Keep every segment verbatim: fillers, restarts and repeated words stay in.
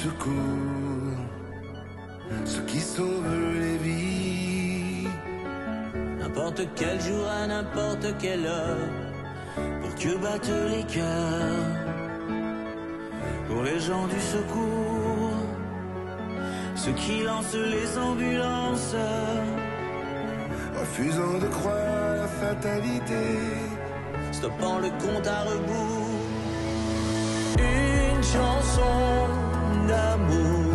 secours, ceux qui sauvent les vies. N'importe quel jour à n'importe quelle heure, pour que battent les cœurs, pour les gens du secours, ceux qui lancent les ambulances, refusant de croire à la fatalité, stoppant le compte à rebours. Une chanson d'amour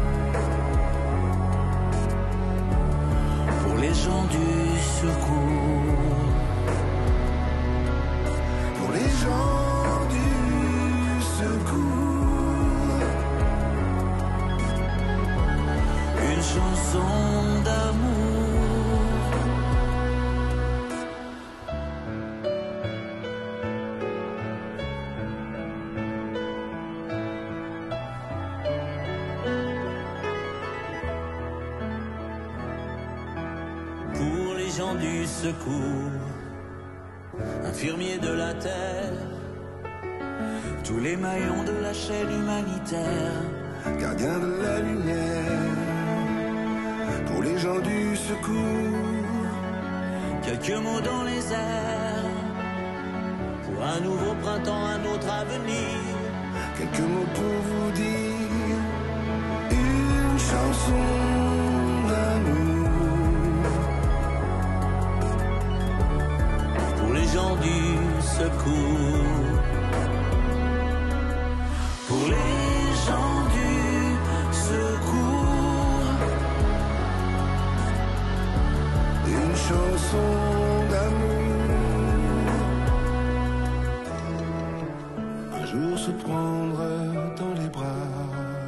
pour les gens du secours, pour les gens du secours. Une chanson d'amour. Du secours, infirmiers de la terre, tous les maillons de la chaîne humanitaire, gardiens de la lumière, pour les gens du secours, quelques mots dans les airs, pour un nouveau printemps, un autre avenir, quelques mots pour vous dire, une chanson d'amour. Pour les gens du secours, pour les gens du secours, une chanson d'amour. Un jour se prendre dans les bras,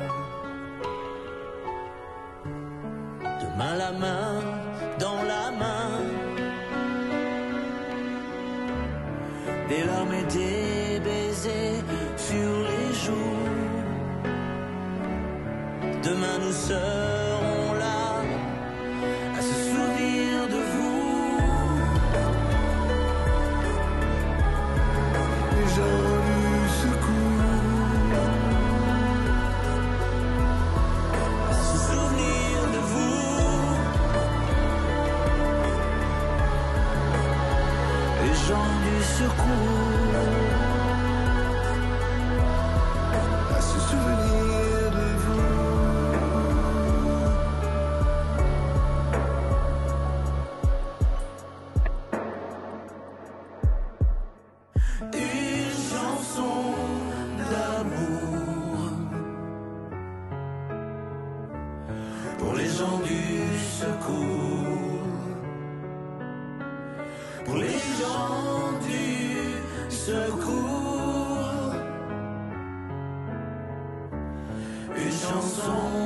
demain la main dans la main, des larmes et des baisers sur les joues. Demain nous serons là à se souvenir de vous. Les gens du secours, À se souvenir de vous. Les gens du secours, à se souvenir de vous. une chanson d'amour pour les gens du secours, pour les gens du secours, une chanson